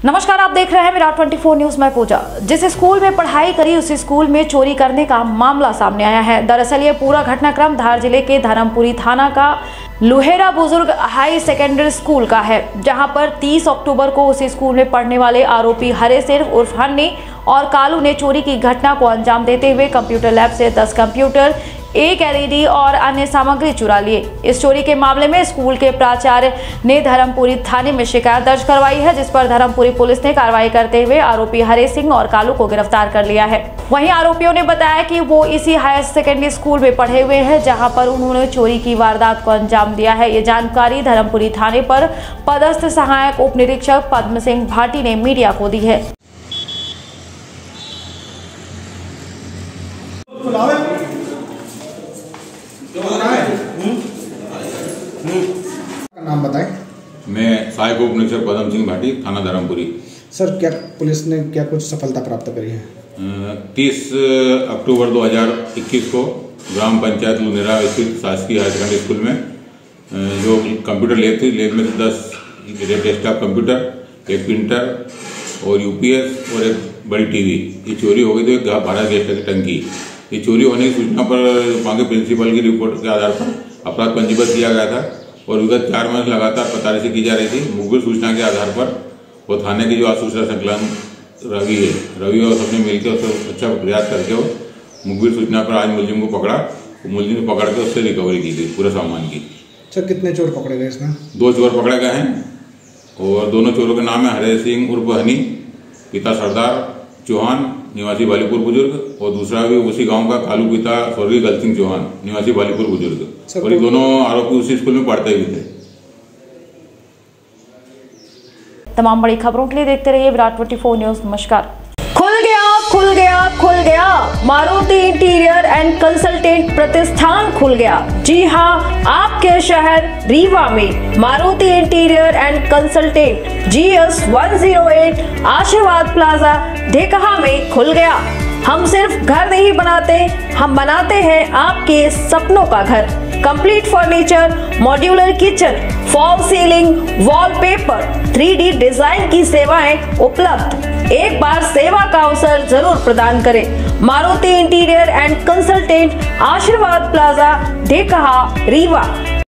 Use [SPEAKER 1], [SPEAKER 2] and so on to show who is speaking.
[SPEAKER 1] नमस्कार, आप देख रहे हैं विराट 24 न्यूज। मैं पूजा। जिस स्कूल में पढ़ाई करी उस स्कूल में चोरी करने का मामला सामने आया है। दरअसल ये पूरा घटनाक्रम धार जिले के धर्मपुरी थाना का लुहेरा बुजुर्ग हाई सेकेंडरी स्कूल का है, जहां पर 30 अक्टूबर को उस स्कूल में पढ़ने वाले आरोपी हरे सिर्फ उर्फ हन्नी और कालू ने चोरी की घटना को अंजाम देते हुए कंप्यूटर लैब से 10 कंप्यूटर, एक एलईडी और अन्य सामग्री चुरा लिए। इस चोरी के मामले में स्कूल के प्राचार्य ने धर्मपुरी थाने में शिकायत दर्ज करवाई है, जिस पर धर्मपुरी पुलिस ने कार्रवाई करते हुए आरोपी हरे सिंह और कालू को गिरफ्तार कर लिया है। वहीं आरोपियों ने बताया कि वो इसी हायर सेकेंडरी स्कूल में पढ़े हुए हैं, जहां पर उन्होंने चोरी की वारदात को अंजाम दिया है। ये जानकारी धर्मपुरी थाने पर पदस्थ सहायक उप निरीक्षक पद्म सिंह भाटी ने मीडिया को दी है।
[SPEAKER 2] नाम बताएं।
[SPEAKER 3] मैं सहायक उप निरीक्षक पद्म सिंह भाटी, थाना धर्मपुरी।
[SPEAKER 2] सर, क्या पुलिस ने क्या कुछ सफलता प्राप्त करी है?
[SPEAKER 3] 30 अक्टूबर 2021 को ग्राम पंचायत लुनेरा स्थित शासकीय हायर सेकेंडरी स्कूल में जो कंप्यूटर लैब थी, लैब में 10 डेस्कटॉप कंप्यूटर, एक प्रिंटर और यूपीएस और एक बड़ी टीवी ये चोरी हो गई थी। 12 गैस की टंकी। ये चोरी होने की सूचना पर वहाँ के प्रिंसिपल की रिपोर्ट के आधार पर अपराध पंजीबद्ध किया गया था और विगत 4 माह लगातार पतारेसी की जा रही थी। मुखबिर सूचना के आधार पर वो थाने की जो आज सूचना संकलन रवि और सबने मिलकर उसको अच्छा प्रयास करके वो मुखबिर सूचना पर आज मुलजिम को पकड़ा। मुलजिम को पकड़ के उससे रिकवरी की गई पूरे सामान की।
[SPEAKER 2] सर, कितने चोर पकड़े गए इसमें?
[SPEAKER 3] 2 चोर पकड़े गए हैं और दोनों चोरों के नाम है हरे सिंह उर्फ हनी, पिता सरदार चौहान निवासी बालीपुर बुजुर्ग, और दूसरा भी उसी गांव का कालू, पिता स्वर्गीय गल सिंह चौहान निवासी बालीपुर बुजुर्ग। और ये दोनों आरोपी उसी स्कूल में पढ़ते हुए थे।
[SPEAKER 1] तमाम बड़ी खबरों के लिए देखते रहिए विराट 24 न्यूज। नमस्कार। खुल गया खुल गया खुल गया मारुति इंटीरियर एंड कंसल्टेंट प्रतिष्ठान खुल गया। जी हां, आपके शहर रीवा में Maruti interior and consultant GS 108 आशीर्वाद प्लाजा ढेकहा में खुल गया। हम सिर्फ घर नहीं बनाते, हम बनाते हैं आपके सपनों का घर। Complete furniture, modular kitchen, fall ceiling, wallpaper, 3D design की सेवाएं उपलब्ध। एक बार सेवा का अवसर जरूर प्रदान करें। Maruti interior and consultant Ashirwad plaza Dhekaha Rewa.